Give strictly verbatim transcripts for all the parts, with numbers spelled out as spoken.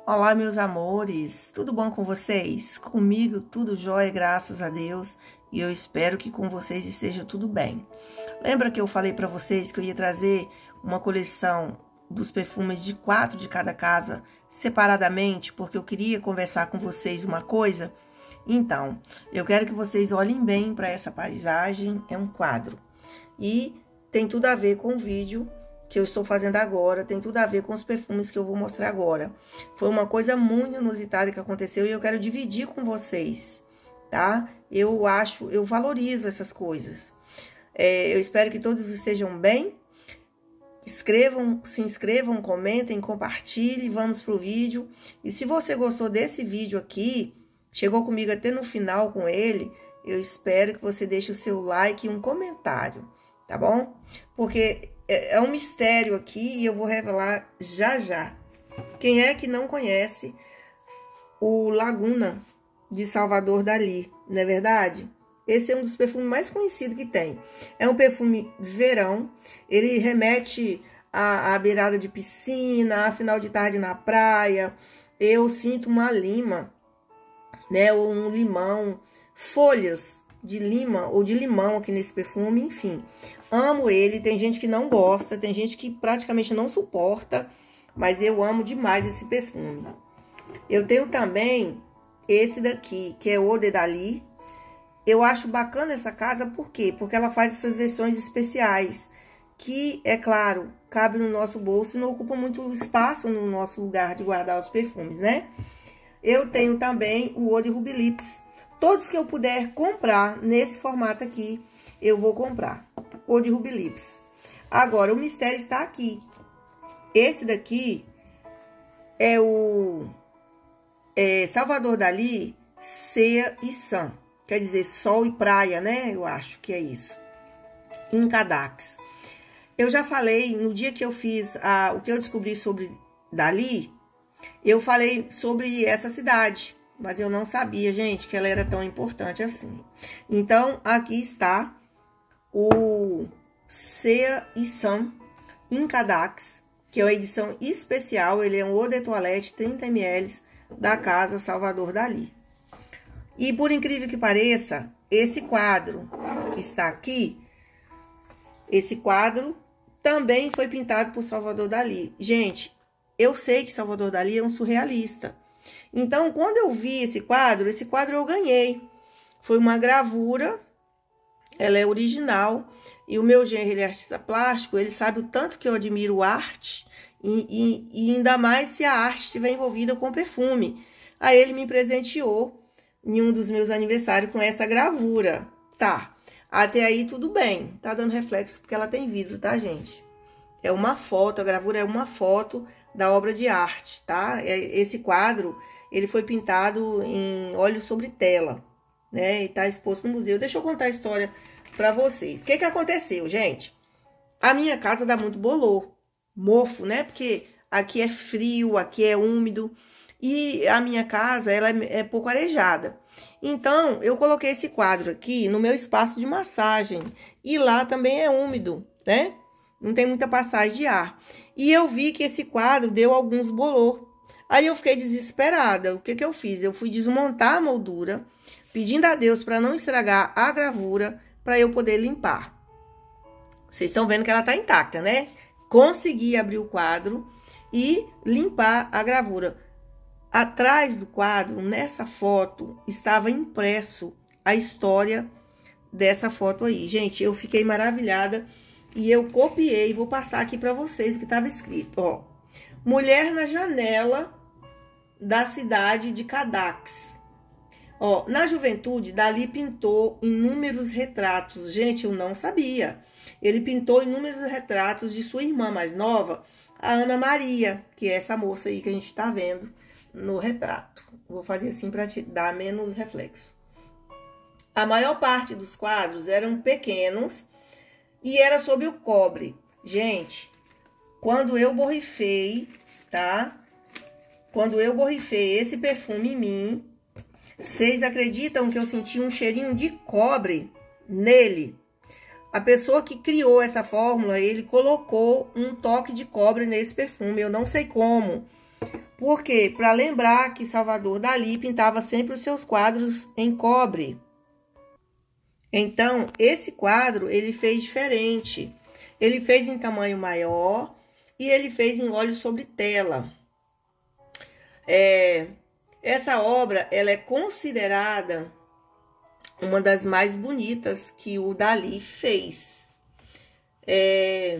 Olá, meus amores, tudo bom com vocês? Comigo tudo jóia, graças a Deus, e eu espero que com vocês esteja tudo bem. Lembra que eu falei para vocês que eu ia trazer uma coleção dos perfumes de quatro de cada casa separadamente, porque eu queria conversar com vocês uma coisa? Então, eu quero que vocês olhem bem para essa paisagem, é um quadro, e tem tudo a ver com o vídeo que eu estou fazendo agora, tem tudo a ver com os perfumes que eu vou mostrar agora. Foi uma coisa muito inusitada que aconteceu e eu quero dividir com vocês, tá? Eu acho, eu valorizo essas coisas. É, eu espero que todos estejam bem. Escrevam, se inscrevam, comentem, compartilhem, vamos pro vídeo. E se você gostou desse vídeo aqui, chegou comigo até no final com ele, eu espero que você deixe o seu like e um comentário, tá bom? Porque é um mistério aqui e eu vou revelar já já. Quem é que não conhece o Laguna de Salvador Dalí, não é verdade? Esse é um dos perfumes mais conhecidos que tem. É um perfume verão, ele remete à, à beirada de piscina, a final de tarde na praia. Eu sinto uma lima, né, ou um limão, folhas de lima ou de limão aqui nesse perfume, enfim. Amo ele, tem gente que não gosta, tem gente que praticamente não suporta, mas eu amo demais esse perfume. Eu tenho também esse daqui, que é o Eau de Dalí. Eu acho bacana essa casa, por quê? Porque ela faz essas versões especiais, que, é claro, cabe no nosso bolso e não ocupa muito espaço no nosso lugar de guardar os perfumes, né? Eu tenho também o Eau de Ruby Lips. Todos que eu puder comprar nesse formato aqui, eu vou comprar. Ou de Ruby Lips. Agora, o mistério está aqui. Esse daqui é o é Salvador Dalí, Ceia e Sun. Quer dizer, sol e praia, né? Eu acho que é isso. Em Cadax. Eu já falei, no dia que eu fiz a, o que eu descobri sobre Dalí, eu falei sobre essa cidade. Mas eu não sabia, gente, que ela era tão importante assim. Então, aqui está o Ceia e Sun em Cadax, que é uma edição especial. Ele é um eau de toilette trinta mililitros da casa Salvador Dalí. E por incrível que pareça, esse quadro que está aqui, esse quadro também foi pintado por Salvador Dalí. Gente, eu sei que Salvador Dalí é um surrealista. Então, quando eu vi esse quadro, esse quadro eu ganhei. Foi uma gravura. Ela é original e o meu genro, ele é artista plástico, ele sabe o tanto que eu admiro arte e, e, e ainda mais se a arte estiver envolvida com perfume. Aí ele me presenteou em um dos meus aniversários com essa gravura. Tá, até aí tudo bem, tá dando reflexo porque ela tem vidro, tá, gente? É uma foto, a gravura é uma foto da obra de arte, tá? Esse quadro, ele foi pintado em óleo sobre tela, né? E tá exposto no museu. Deixa eu contar a história pra vocês. O que que aconteceu, gente? A minha casa dá muito bolor, mofo, né? Porque aqui é frio, aqui é úmido. E a minha casa, ela é, é pouco arejada. Então, eu coloquei esse quadro aqui no meu espaço de massagem. E lá também é úmido, né? Não tem muita passagem de ar. E eu vi que esse quadro deu alguns bolor. Aí eu fiquei desesperada. O que que eu fiz? Eu fui desmontar a moldura, pedindo a Deus para não estragar a gravura, para eu poder limpar. Vocês estão vendo que ela tá intacta, né? Consegui abrir o quadro e limpar a gravura. Atrás do quadro, nessa foto, estava impresso a história dessa foto aí. Gente, eu fiquei maravilhada e eu copiei, vou passar aqui para vocês o que estava escrito, ó. Mulher na janela da cidade de Cadax. Ó, na juventude, Dalí pintou inúmeros retratos. Gente, eu não sabia. Ele pintou inúmeros retratos de sua irmã mais nova, a Ana Maria, que é essa moça aí que a gente tá vendo no retrato. Vou fazer assim para te dar menos reflexo. A maior parte dos quadros eram pequenos e era sobre o cobre. Gente, quando eu borrifei, tá? Quando eu borrifei esse perfume em mim, vocês acreditam que eu senti um cheirinho de cobre nele? A pessoa que criou essa fórmula, ele colocou um toque de cobre nesse perfume. Eu não sei como, Por quê? Para lembrar que Salvador Dalí pintava sempre os seus quadros em cobre. Então, esse quadro ele fez diferente. Ele fez em tamanho maior e ele fez em óleo sobre tela. É, essa obra ela é considerada uma das mais bonitas que o Dalí fez. É,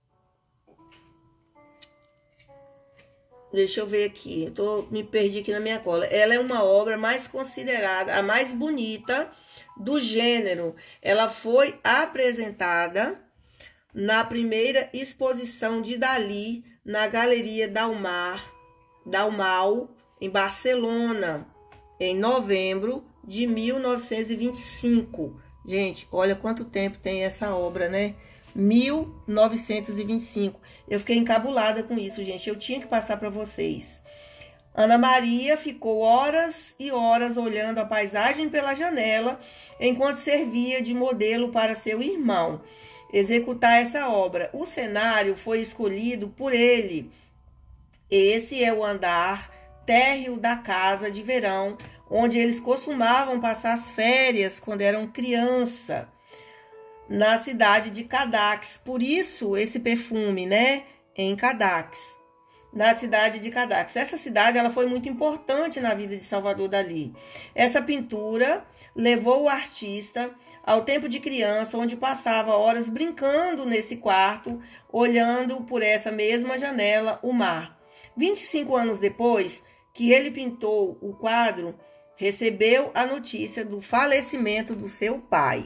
deixa eu ver aqui, eu tô, me perdi aqui na minha cola. Ela é uma obra mais considerada, a mais bonita do gênero. Ela foi apresentada na primeira exposição de Dalí na Galeria Dalmar, Dalmau, em Barcelona, em novembro de mil novecentos e vinte e cinco. Gente, olha quanto tempo tem essa obra, né? mil novecentos e vinte e cinco. Eu fiquei encabulada com isso, gente. Eu tinha que passar para vocês. Ana Maria ficou horas e horas olhando a paisagem pela janela, enquanto servia de modelo para seu irmão executar essa obra. O cenário foi escolhido por ele. Esse é o andar térreo da casa de verão, onde eles costumavam passar as férias quando eram criança, na cidade de Cadaqués. Por isso, esse perfume, né, em Cadaqués, na cidade de Cadaqués. Essa cidade ela foi muito importante na vida de Salvador Dalí. Essa pintura levou o artista ao tempo de criança, onde passava horas brincando nesse quarto, olhando por essa mesma janela o mar. vinte e cinco anos depois que ele pintou o quadro, recebeu a notícia do falecimento do seu pai.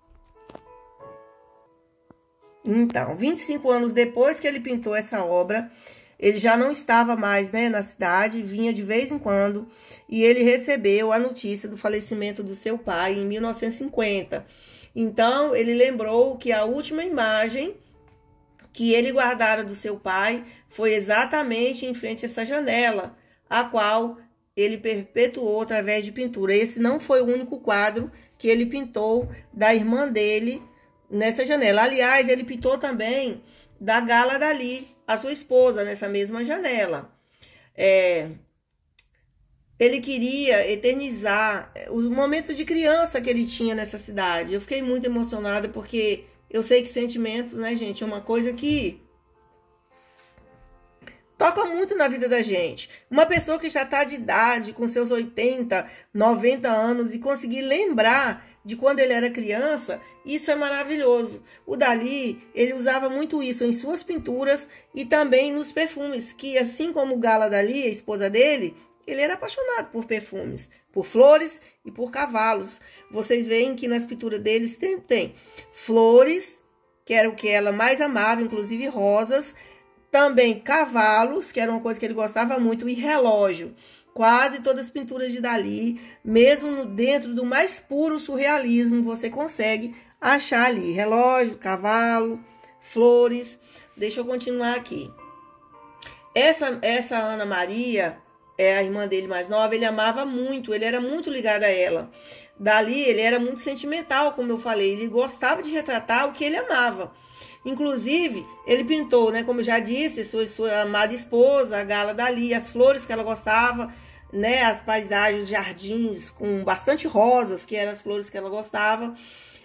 Então, vinte e cinco anos depois que ele pintou essa obra, ele já não estava mais, né, na cidade, vinha de vez em quando, e ele recebeu a notícia do falecimento do seu pai em mil novecentos e cinquenta. Então, ele lembrou que a última imagem que ele guardara do seu pai foi exatamente em frente a essa janela, a qual ele perpetuou através de pintura. Esse não foi o único quadro que ele pintou da irmã dele nessa janela. Aliás, ele pintou também da Gala Dalí, a sua esposa, nessa mesma janela. É, ele queria eternizar os momentos de criança que ele tinha nessa cidade. Eu fiquei muito emocionada porque eu sei que sentimentos, né, gente, é uma coisa que toca muito na vida da gente. Uma pessoa que já está de idade, com seus oitenta, noventa anos, e conseguir lembrar de quando ele era criança, isso é maravilhoso. O Dalí, ele usava muito isso em suas pinturas e também nos perfumes, que assim como o Gala Dalí, a esposa dele, ele era apaixonado por perfumes, por flores e por cavalos. Vocês veem que nas pinturas deles tem, tem flores, que era o que ela mais amava, inclusive rosas, também cavalos, que era uma coisa que ele gostava muito, e relógio. Quase todas as pinturas de Dalí, mesmo dentro do mais puro surrealismo, você consegue achar ali relógio, cavalo, flores. Deixa eu continuar aqui. Essa, essa Ana Maria, é a irmã dele mais nova, ele amava muito, ele era muito ligado a ela. Dalí, ele era muito sentimental, como eu falei, ele gostava de retratar o que ele amava. Inclusive, ele pintou, né, como eu já disse, sua, sua amada esposa, a Gala Dalí, as flores que ela gostava, né, as paisagens, jardins com bastante rosas, que eram as flores que ela gostava.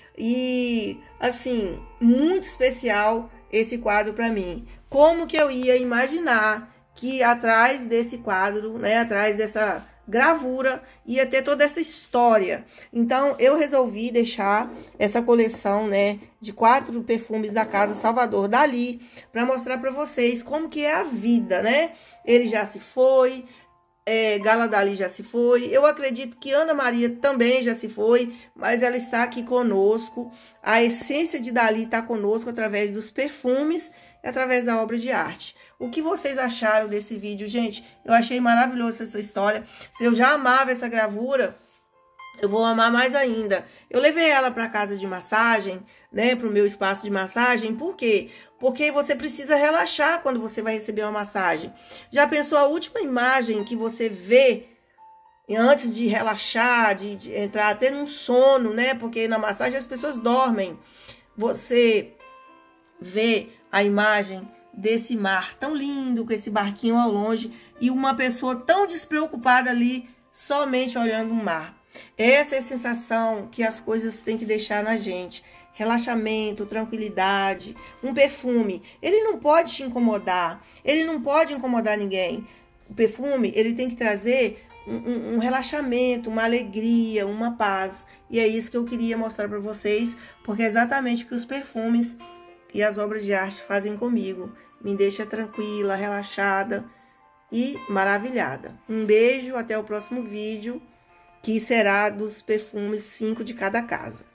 E, assim, muito especial esse quadro para mim. Como que eu ia imaginar que atrás desse quadro, né, atrás dessa gravura, ia ter toda essa história? Então, eu resolvi deixar essa coleção, né, de quatro perfumes da casa Salvador Dalí, para mostrar para vocês como que é a vida, né? Ele já se foi, é, Gala Dalí já se foi, eu acredito que Ana Maria também já se foi, mas ela está aqui conosco. A essência de Dalí está conosco através dos perfumes e através da obra de arte. O que vocês acharam desse vídeo, gente? Eu achei maravilhosa essa história. Se eu já amava essa gravura, eu vou amar mais ainda. Eu levei ela para casa de massagem, né, para o meu espaço de massagem. Por quê? Porque você precisa relaxar quando você vai receber uma massagem. Já pensou a última imagem que você vê antes de relaxar, de, de entrar até num sono, né? Porque na massagem as pessoas dormem. Você vê a imagem desse mar tão lindo, com esse barquinho ao longe e uma pessoa tão despreocupada ali, somente olhando o mar. Essa é a sensação que as coisas têm que deixar na gente. Relaxamento, tranquilidade, um perfume. Ele não pode te incomodar, ele não pode incomodar ninguém. O perfume, ele tem que trazer um, um, um relaxamento, uma alegria, uma paz. E é isso que eu queria mostrar para vocês, porque é exatamente o que os perfumes e as obras de arte fazem comigo. Me deixa tranquila, relaxada e maravilhada. Um beijo, até o próximo vídeo, que será dos perfumes cinco de cada casa.